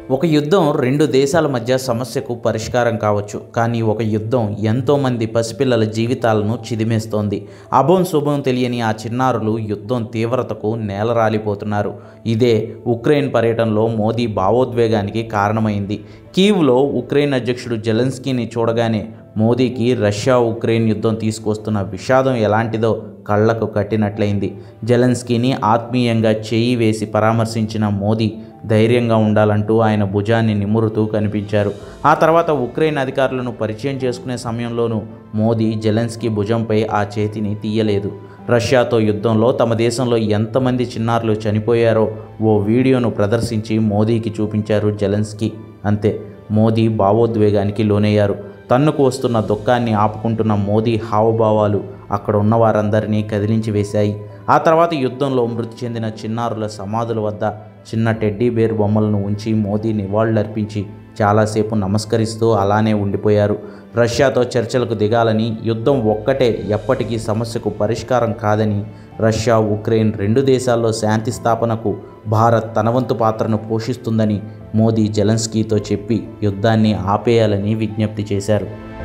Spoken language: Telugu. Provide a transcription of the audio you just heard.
ఒక యుద్ధం రెండు దేశాల మధ్య సమస్యకు పరిష్కారం కావచ్చు, కానీ ఒక యుద్ధం ఎంతోమంది పసిపిల్లల జీవితాలను చిదిమేస్తోంది. అభం శుభం తెలియని ఆ చిన్నారులు యుద్ధం తీవ్రతకు నేలరాలిపోతున్నారు. ఇదే ఉక్రెయిన్ పర్యటనలో మోదీ భావోద్వేగానికి కారణమైంది. కీవ్లో ఉక్రెయిన్ అధ్యక్షుడు జెలెన్స్కీని చూడగానే మోదీకి రష్యా ఉక్రెయిన్ యుద్ధం తీసుకొస్తున్న విషాదం ఎలాంటిదో కళ్లకు కట్టినట్లయింది. జెలెన్స్కీని ఆత్మీయంగా చేయి వేసి పరామర్శించిన మోదీ ధైర్యంగా ఉండాలంటూ ఆయన భుజాన్ని నిమురుతూ కనిపించారు. ఆ తర్వాత ఉక్రెయిన్ అధికారులను పరిచయం చేసుకునే సమయంలోనూ మోదీ జెలెన్స్కీ భుజంపై ఆ చేతిని తీయలేదు. రష్యాతో యుద్ధంలో తమ దేశంలో ఎంతమంది చిన్నారులు చనిపోయారో ఓ వీడియోను ప్రదర్శించి మోదీకి చూపించారు జెలెన్స్కీ. అంతే, మోదీ భావోద్వేగానికి లోనయ్యారు. తన్నుకు వస్తున్న దుఃఖాన్ని ఆపుకుంటున్న మోదీ హావభావాలు అక్కడ ఉన్న వారందరినీ కదిలించి వేశాయి. ఆ తర్వాత యుద్ధంలో మృతి చెందిన చిన్నారుల సమాధుల వద్ద చిన్న టెడ్డీ బేర్ బొమ్మలను ఉంచి మోదీ నివాళులర్పించి చాలాసేపు నమస్కరిస్తూ అలానే ఉండిపోయారు. రష్యాతో చర్చలకు దిగాలని, యుద్ధం ఒక్కటే ఎప్పటికీ సమస్యకు పరిష్కారం కాదని, రష్యా ఉక్రెయిన్ రెండు దేశాల్లో శాంతి స్థాపనకు భారత్ తన వంతు పాత్రను పోషిస్తుందని మోదీ జెలెన్స్కీతో చెప్పి యుద్ధాన్ని ఆపేయాలని విజ్ఞప్తి చేశారు.